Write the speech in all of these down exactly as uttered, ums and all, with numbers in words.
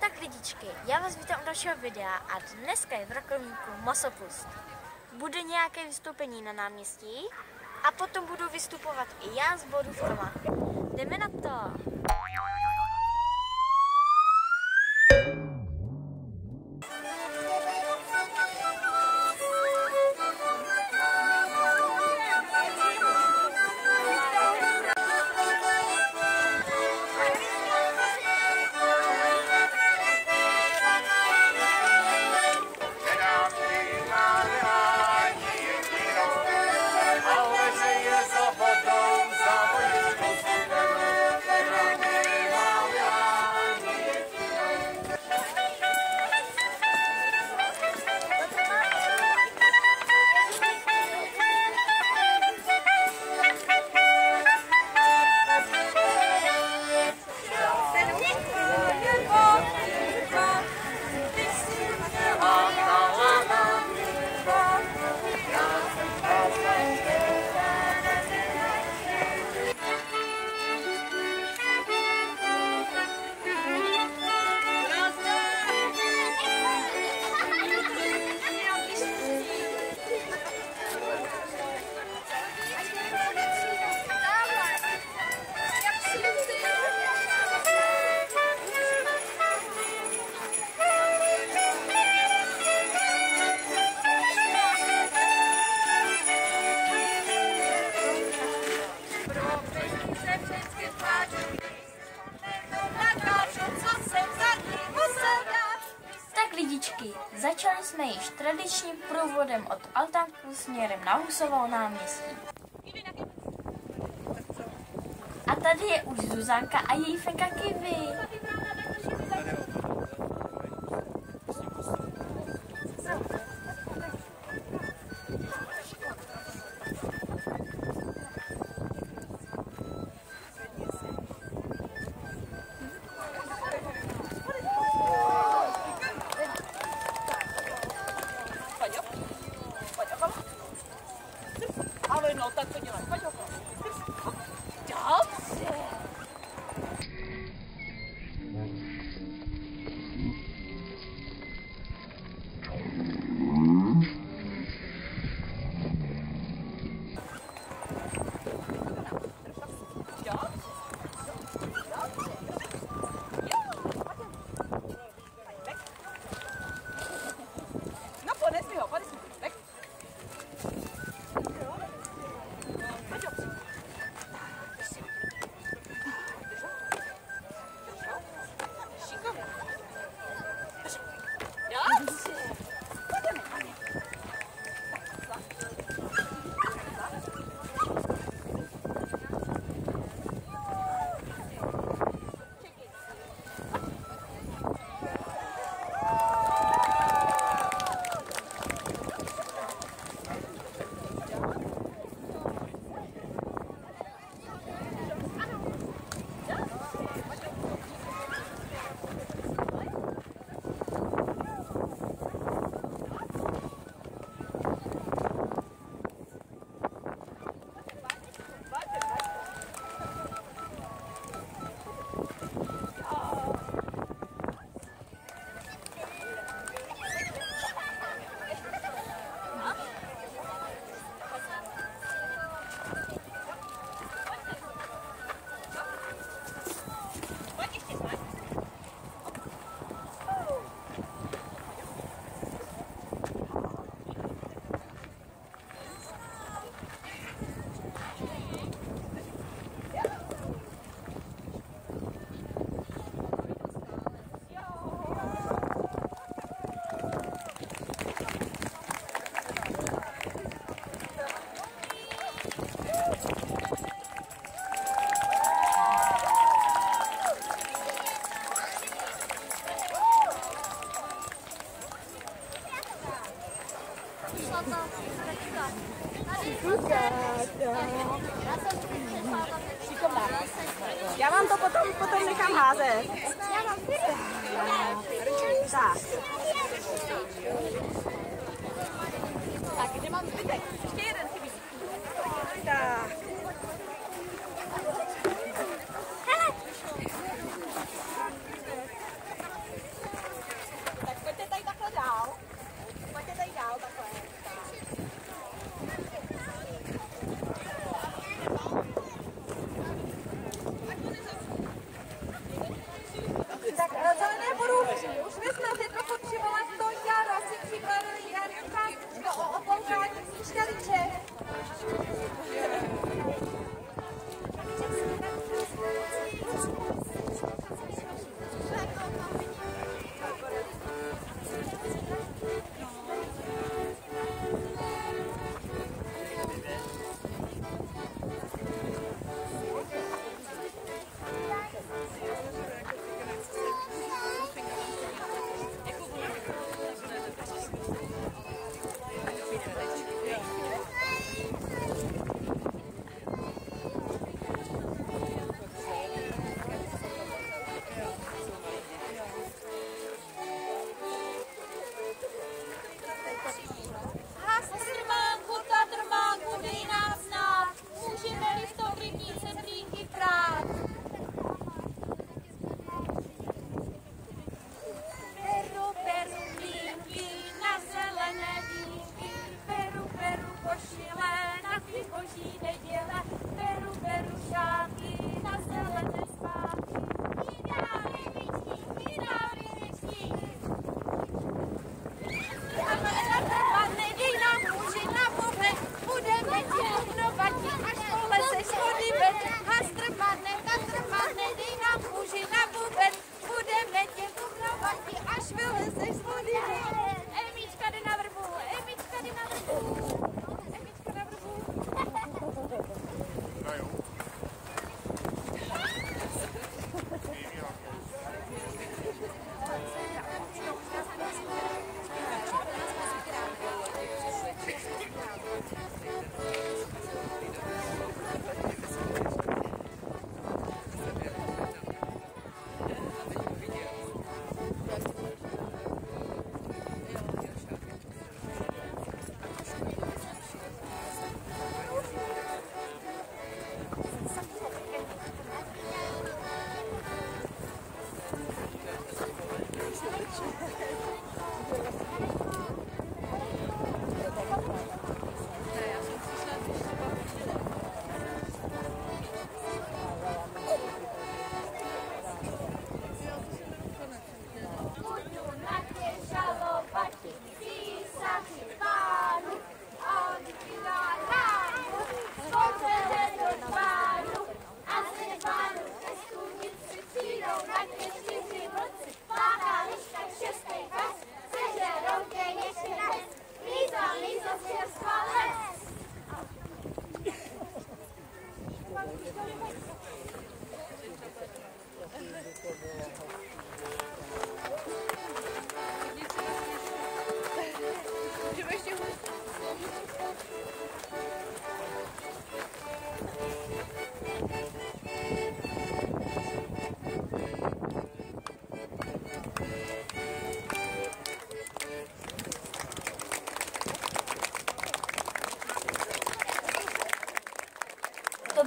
Tak lidičky, já vás vítám u dalšího videa a dneska je v Rakovníku Masopust. Bude nějaké vystoupení na náměstí a potom budu vystupovat i já s bodůvkama. Jdeme na to! Lidičky, začali jsme již tradičním průvodem od altánku směrem na Husovou náměstí. A tady je už Zuzanka a její fenka Kiwi. Ale no, tak to dělej. Pojď okolo. Dobře. No, pones mi ho, pones mi ho. Já vám to potom, potom nechám házet. Tak. Tak, kde mám zbytek? Ještě jeden chybí. Tak.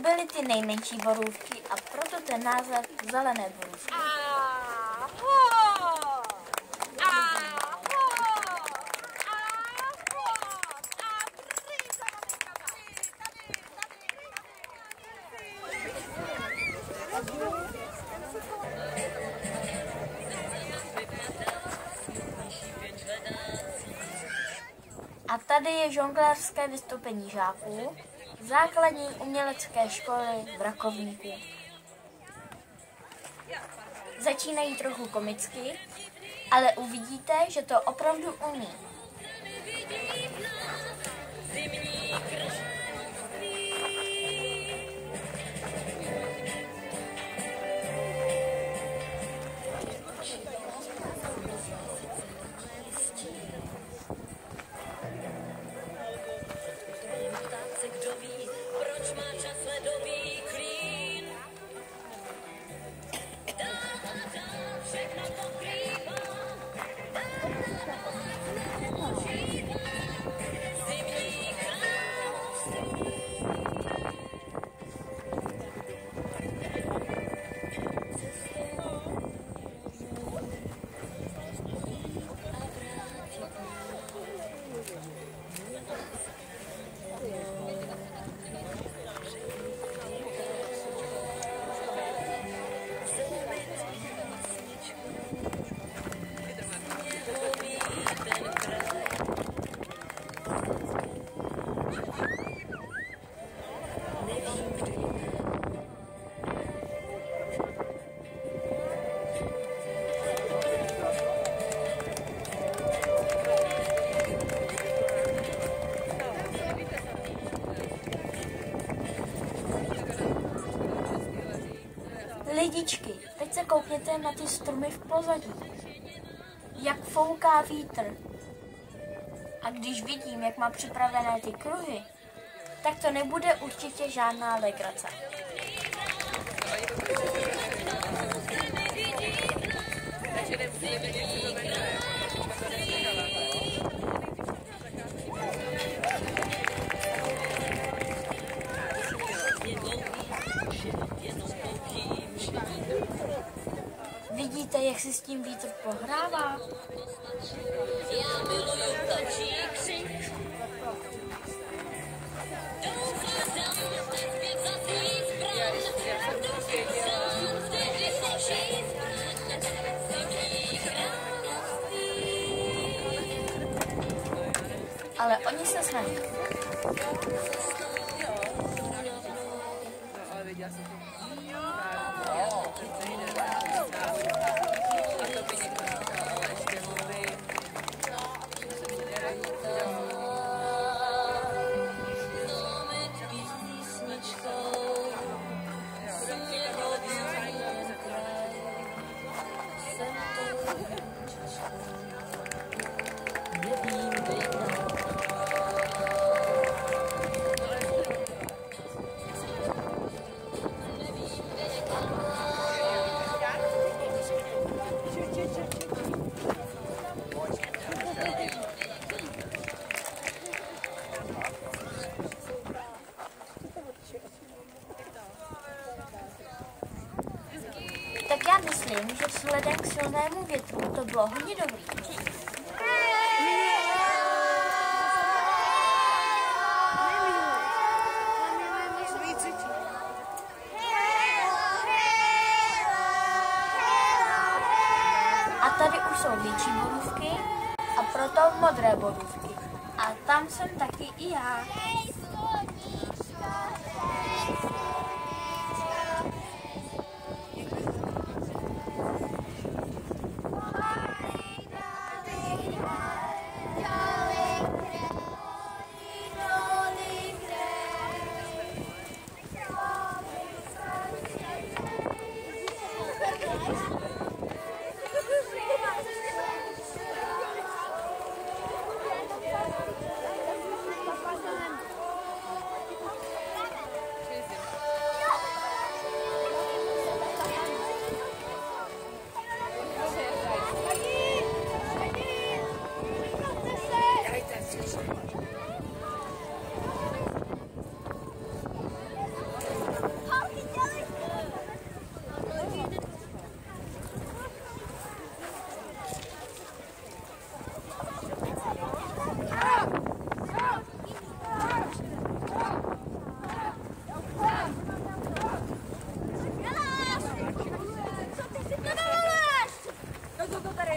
byly ty nejmenší borůvky a proto ten název zelené borůvky. A tady je žonglérské vystoupení žáků základní umělecké školy v Rakovníku. Začínají trochu komicky, ale uvidíte, že to opravdu umí. Lidičky, teď se koukněte na ty stromy v pozadí. Jak fouká vítr. A když vidím, jak má připravené ty kruhy, tak to nebude určitě žádná legrace. Vidíte, jak si s tím vítr pohrává? Ale oni se snaží. Tak já myslím, že vzhledem k silnému větru to bylo hodně dobrý. A tady už jsou větší borůvky a proto modré borůvky. A tam jsem taky i já.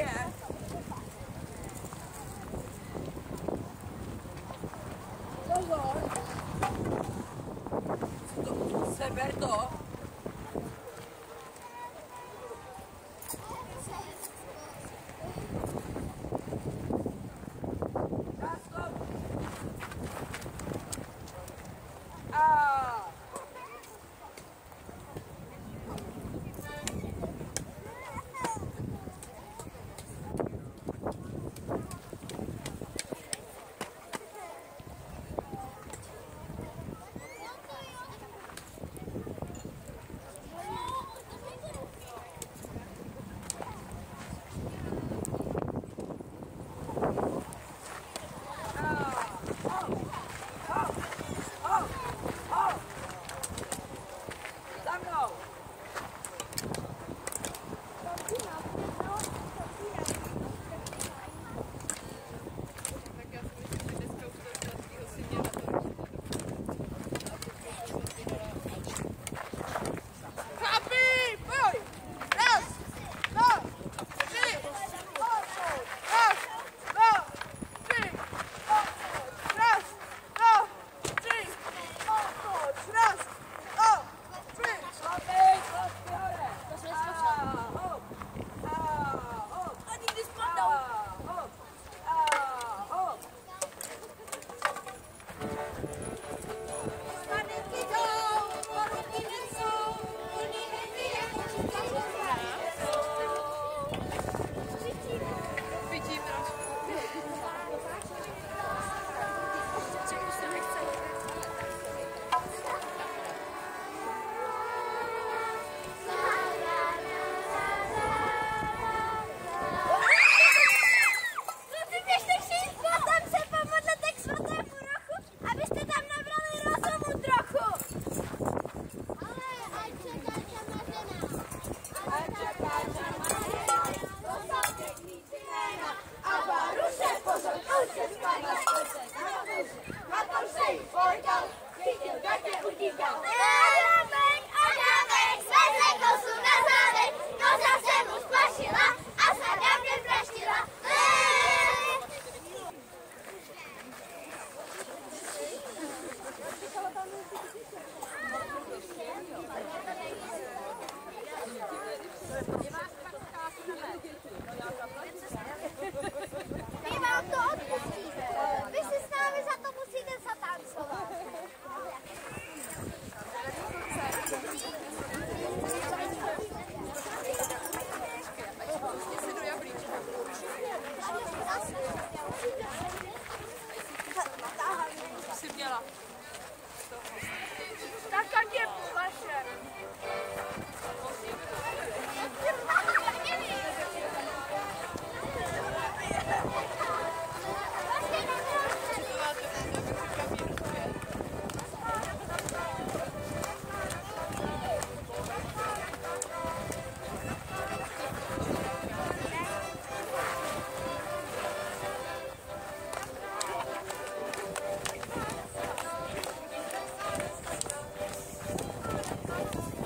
je. Pozor. Seber to. Thank you.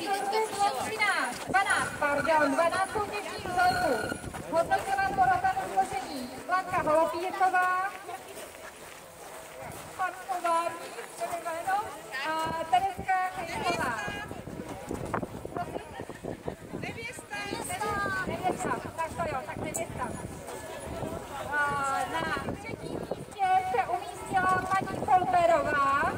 třináct, dvanáct, pardon, dvanáct soutěžních vzorků. Hodnotila porotanou složení Blanka Holopírková, pan Kovárník, a Tereska Chejstová. Nevěsta. Nevěsta, tak to jo, tak nevěsta. A na třetím místě se umístila paní Kolberová.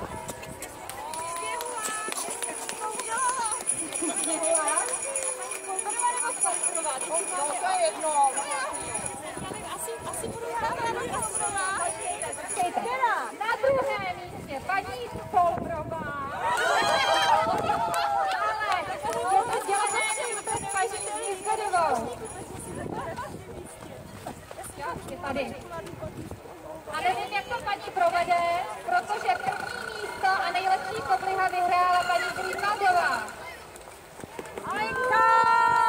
Na druhém místě paní Kolberová. Ale je to dělané přes paní Izvedovou. Je tady. A nevím, jak to paní provede, protože první místo a nejlepší kobliha vyhrála paní Greenwaldová. Alenka!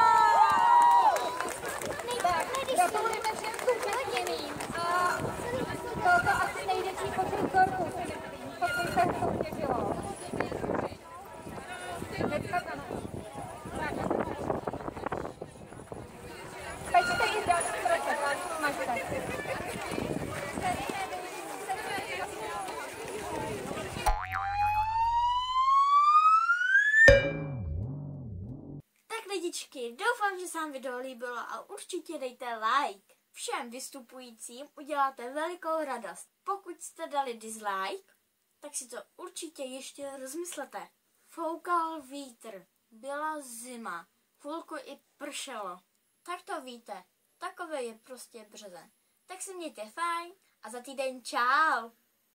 Tak, gratulujeme všem soutěženým a bylo to asi největší počet vzorků, pokud se soutěžilo. Dneska to tak. Pečte i další kroče, tak mažte. Lidičky, doufám, že se vám video líbilo a určitě dejte like. Všem vystupujícím uděláte velikou radost. Pokud jste dali dislike, tak si to určitě ještě rozmyslete. Foukal vítr, byla zima, chvilku i pršelo. Tak to víte, takové je prostě březen. Tak se mějte fajn a za týden čau.